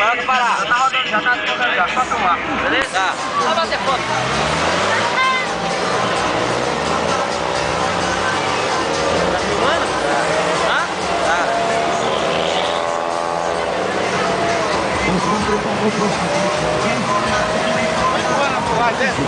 Pode parar. Já tá rodando, já tá tocando já, só filmar. Beleza? Tá. Só bater foto. Tá filmando? Hã? Tá. Vai dentro.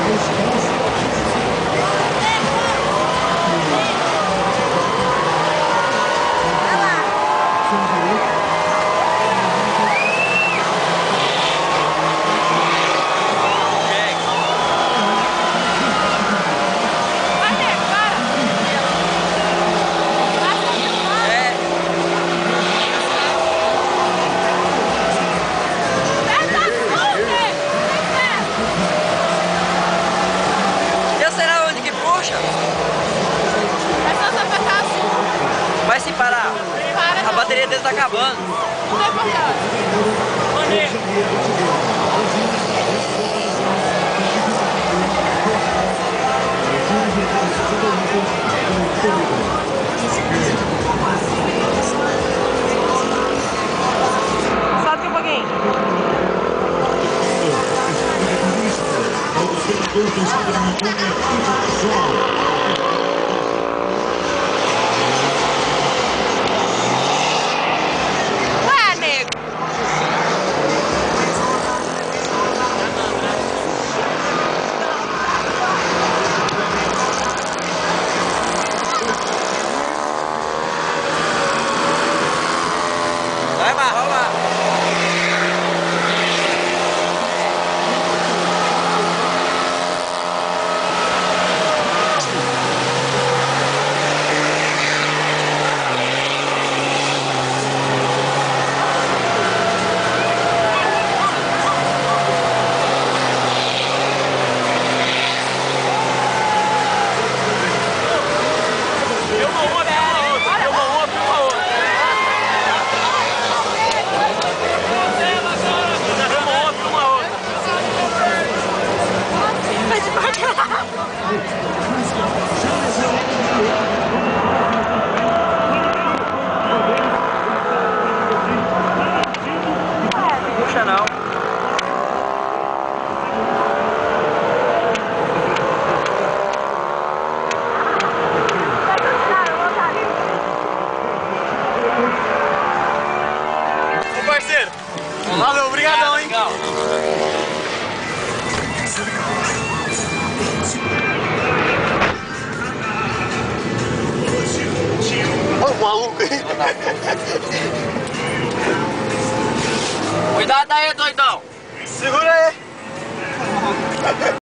Vai se parar. Para, A bateria dele tá acabando. não é importante. Sobe um pouquinho. Vai lá, vai lá. Puxa não. Ô parceiro, valeu, obrigadão, hein? Legal. Ô maluco aí. Cuidado aí, doidão.